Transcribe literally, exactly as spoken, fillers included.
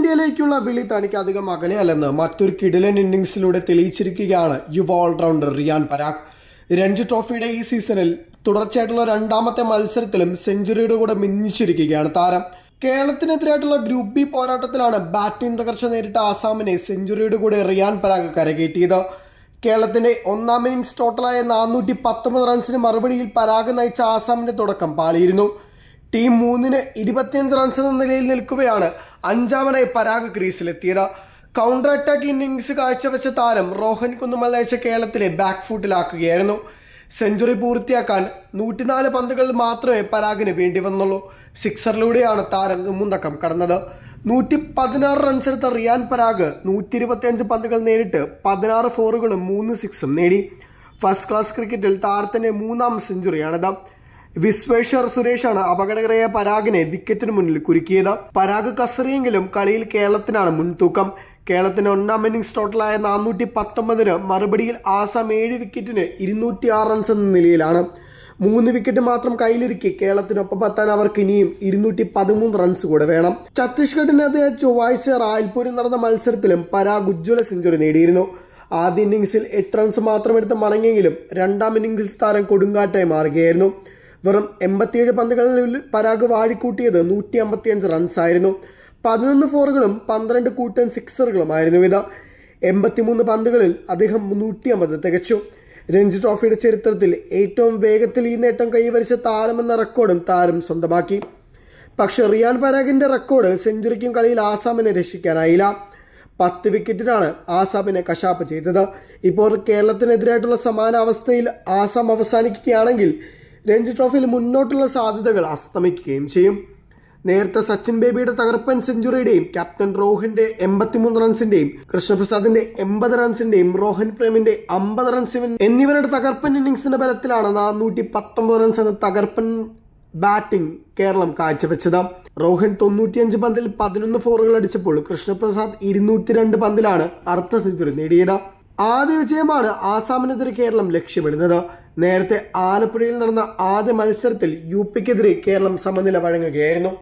ഇന്ത്യയിലേക്കുള്ള വിളി തനിക്ക് അധികം അകലെയല്ലെന്ന് മറ്റൊരു കിടിലൻ ഇന്നിംഗ്സിലൂടെ തെളിയിച്ചിരിക്കുകയാണ് യുവ ഓൾറൗണ്ടർ റിയാൻ പരാഗ്. രഞ്ജി ട്രോഫിയുടെ ഈ സീസണിൽ തുടർച്ചയായിട്ടുള്ള രണ്ടാമത്തെ മത്സരത്തിലും സെഞ്ചുറിയുടെ കൂടെ മിന്നിച്ചിരിക്കുകയാണ് താരം. കേരളത്തിനെതിരായിട്ടുള്ള ഗ്രൂപ്പ് ബി പോരാട്ടത്തിലാണ് ബാറ്റിംഗ് തകർച്ച നേരിട്ട ആസാമിനെ സെഞ്ചുറിയുടെ കൂടെ റിയാൻ പരാഗ് കരകയറ്റിയത്. കേരളത്തിന്റെ ഒന്നാം ഇന്നിംഗ്സ് ടോട്ടലായ നാനൂറ്റി പത്തൊമ്പത് റൺസിന് മറുപടിയിൽ പരാഗ് നയിച്ച ആസാമിന്റെ തുടക്കം പാളിയിരുന്നു. ടീം മൂന്നിന് ഇരുപത്തിയഞ്ച് റൺസ് എന്ന നിലയിൽ നിൽക്കുകയാണ് അഞ്ചാമനായി പരാഗ് ക്രീസിലെത്തിയത്. കൗണ്ടർ അറ്റാക്ക് ഇന്നിംഗ്സ് കാഴ്ചവെച്ച താരം റോഹൻ കുന്നുമൽ നയിച്ച കേരളത്തിലെ ബാക്ക് ഫുട്ടിലാക്കുകയായിരുന്നു. സെഞ്ചുറി പൂർത്തിയാക്കാൻ നൂറ്റിനാല് പന്തുകൾ മാത്രമേ പരാഗിന് വേണ്ടി വന്നുള്ളൂ. സിക്സറിലൂടെയാണ് താരം മുന്തക്കം കടന്നത്. നൂറ്റി പതിനാറ് റൺസ് എടുത്ത റിയാൻ പരാഗ് നൂറ്റി ഇരുപത്തി അഞ്ച് പന്തുകൾ നേരിട്ട് പതിനാറ് ഫോറുകളും മൂന്ന് സിക്സും നേടി. ഫസ്റ്റ് ക്ലാസ് ക്രിക്കറ്റിൽ താരത്തിന്റെ മൂന്നാം സെഞ്ചുറിയാണിത്. വിശ്വേശ്വർ സുരേഷാണ് അപകടകരമായ പരാഗിനെ വിക്കറ്റിന് മുന്നിൽ കുരുക്കിയത്. പരാഗ് കസറിയെങ്കിലും കളിയിൽ കേരളത്തിനാണ് മുൻതൂക്കം. കേരളത്തിന്റെ ഒന്നാം ഇന്നിംഗ്സ് ടോട്ടലായ നാനൂറ്റി പത്തൊമ്പതിന് മറുപടിയിൽ ആസാം ഏഴ് വിക്കറ്റിന് ഇരുന്നൂറ്റി ആറ് റൺസ് എന്ന നിലയിലാണ്. മൂന്ന് വിക്കറ്റ് മാത്രം കയ്യിലിരിക്കെ കേരളത്തിനൊപ്പം എത്താൻ അവർക്ക് ഇനിയും ഇരുന്നൂറ്റി പതിമൂന്ന് റൺസ് കൂടെ വേണം. ഛത്തീസ്ഗഡിനെതിരെ ചൊവ്വാഴ്ച റായ്പൂരിൽ നടന്ന മത്സരത്തിലും പരാഗ് ഉജ്ജ്വല സെഞ്ചുറി നേടിയിരുന്നു. ആദ്യ ഇന്നിംഗ്സിൽ എട്ട് റൺസ് മാത്രം എടുത്ത് മടങ്ങിയെങ്കിലും രണ്ടാം ഇന്നിംഗ്സിൽ താരം കൊടുങ്കാറ്റായി മാറുകയായിരുന്നു. വെറും എൺപത്തിയേഴ് പന്തുകളിൽ പരാഗ് വാഴിക്കൂട്ടിയത് നൂറ്റി അമ്പത്തി അഞ്ച് റൺസായിരുന്നു. പതിനൊന്ന് ഫോറുകളും പന്ത്രണ്ട് കൂട്ടൻ സിക്സറുകളുമായിരുന്നു ഇത്. എൺപത്തിമൂന്ന് പന്തുകളിൽ അദ്ദേഹം നൂറ്റി അമ്പത് തികച്ചു. രഞ്ജി ട്രോഫിയുടെ ചരിത്രത്തിൽ ഏറ്റവും വേഗത്തിൽ ഈ നേട്ടം കൈവരിച്ച താരമെന്ന റെക്കോർഡും താരം സ്വന്തമാക്കി. പക്ഷെ റിയാൻ പരാഗിന്റെ റെക്കോർഡ് സെഞ്ചുറിക്കും കളിയിൽ ആസാമിനെ രക്ഷിക്കാനായില്ല. പത്ത് വിക്കറ്റിനാണ് ആസാമിനെ കശാപ്പ് ചെയ്തത്. ഇപ്പോൾ കേരളത്തിനെതിരായിട്ടുള്ള സമാന അവസ്ഥയിൽ ആസാം അവസാനിക്കുകയാണെങ്കിൽ രഞ്ജി ട്രോഫിയിൽ മുന്നോട്ടുള്ള സാധ്യതകൾ അസ്തമിക്കുകയും ചെയ്യും. നേരത്തെ സച്ചിൻ ബേബിയുടെ തകർപ്പൻ സെഞ്ചുറിയുടെയും ക്യാപ്റ്റൻ റോഹന്റെ എൺപത്തിമൂന്ന് റൺസിന്റെയും കൃഷ്ണപ്രസാദിന്റെ എൺപത് റൺസിന്റെയും റോഹൻ പ്രേമിന്റെ അമ്പത് റൺസിനും എന്നിവരുടെ തകർപ്പൻ ഇന്നിംഗ്സിന്റെ ബലത്തിലാണ് നാനൂറ്റി പത്തൊമ്പത് റൺസ് എന്ന തകർപ്പൻ ബാറ്റിംഗ് കേരളം കാഴ്ചവെച്ചത്. റോഹൻ തൊണ്ണൂറ്റിയഞ്ച് പന്തിൽ പതിനൊന്ന് ഫോറുകൾ അടിച്ചപ്പോൾ കൃഷ്ണപ്രസാദ് ഇരുന്നൂറ്റി രണ്ട് പന്തിലാണ് അർദ്ധ സെഞ്ചുറി നേടിയത്. ആദ്യ വിജയമാണ് ആസാമിനെതിരെ കേരളം ലക്ഷ്യമിടുന്നത്. നേരത്തെ ആലപ്പുഴയിൽ നടന്ന ആദ്യ മത്സരത്തിൽ യു പിക്കെതിരെ കേരളം സമനില വഴങ്ങുകയായിരുന്നു.